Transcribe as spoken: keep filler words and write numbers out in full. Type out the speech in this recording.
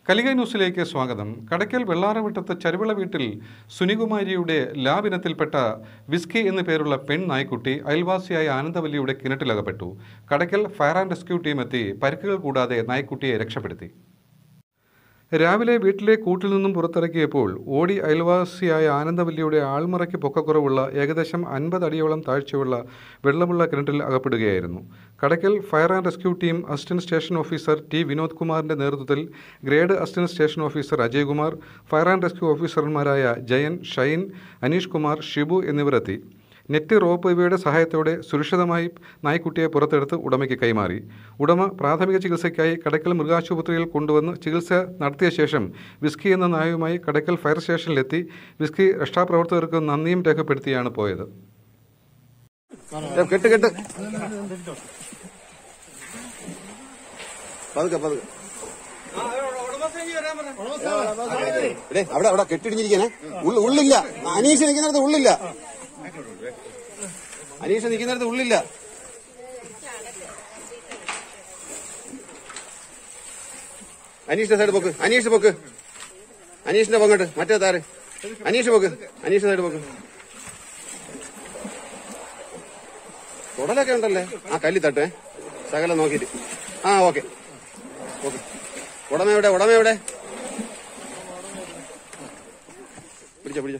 കലിക ന്യൂസിലേക്ക് സ്വാഗതം. കടയ്ക്കൽ വെള്ളാറവട്ടത്ത് ചരുവിള വീട്ടിൽ സുനികുമാരിയുടെ ലാബിനത്തിൽപ്പെട്ട വിസ്കി എന്നു പേരുള്ള പെൺ നായ്ക്കുട്ടി അയൽവാസിയായ ആനന്ദവല്ലിയുടെ കിണറ്റിലകപ്പെട്ടു. Kadakkal fire and rescue team എത്തി പരിക്കുകൾ കൂടാതെ നായ്ക്കുട്ടിയെ രക്ഷപ്പെടുത്തി. രാവിലെ വീട്ടിലെ കൂട്ടിൽ നിന്നും പുറത്തിറക്കിയപ്പോൾ ഓടി അയൽവാസിയായ ആനന്ദവല്ലിയുടെ ആൾമുറയ്ക്ക് പൊക്കക്കുറവുള്ള ഏകദേശം അൻപത് അടിയോളം താഴ്ചയുള്ള വെള്ളമുള്ള കിണറ്റിൽ അകപ്പെടുകയായിരുന്നു. Kadakkal fire and rescue team assistant station officer T Vinod കുമാറിന്റെ നേതൃത്വത്തിൽ grade assistant station officer Ajay Kumar, fire and rescue ഓഫീസർമാരായ ജയൻ, ഷൈൻ, അനീഷ് കുമാർ, ഷിബു എന്നിവരെത്തി. നെറ്റ്, റോപ്പ് ഇവയുടെ സഹായത്തോടെ സുരക്ഷിതമായി നായ്ക്കുട്ടിയെ പുറത്തെടുത്ത് ഉടമയ്ക്ക് കൈമാറി. ഉടമ പ്രാഥമിക ചികിത്സയ്ക്കായി കടയ്ക്കൽ മൃഗാശുപത്രിയിൽ കൊണ്ടുവന്ന് ചികിത്സ നടത്തിയ ശേഷം വിസ്കി എന്ന നായുമായി കടയ്ക്കൽ ഫയർ സ്റ്റേഷനിലെത്തി വിസ്കി രക്ഷാപ്രവർത്തകർക്ക് നന്ദിയും രേഖപ്പെടുത്തിയാണ് പോയത്. അവിടെ അവിടെ കെട്ടിടിഞ്ഞിരിക്കാനേ ഉള്ളില്ല. അനീഷ് നിൽക്കുന്നിടത്ത് ഉള്ളില്ല. അനീഷ് നിൽക്കുന്നിടത്ത് ഉള്ളില്ല. അനീഷിന്റെ സൈഡ് പോക്ക്. അനീഷ് പോക്ക്. അനീഷിന്റെ പൊങ്ങട്ട്. മറ്റേ താര് അനീഷ് പോക്ക്. അനീഷ് സൈഡ് പോക്ക്. തുടലൊക്കെ ഉണ്ടല്ലേ? ആ കല്ലി തട്ടേ സകലം നോക്കിട്ട്. ആ ഓക്കെ ഓക്കെ. ഉടമ എവിടെ? ഉടമ എവിടെ? പിടിച്ചോ പിടിച്ചോ.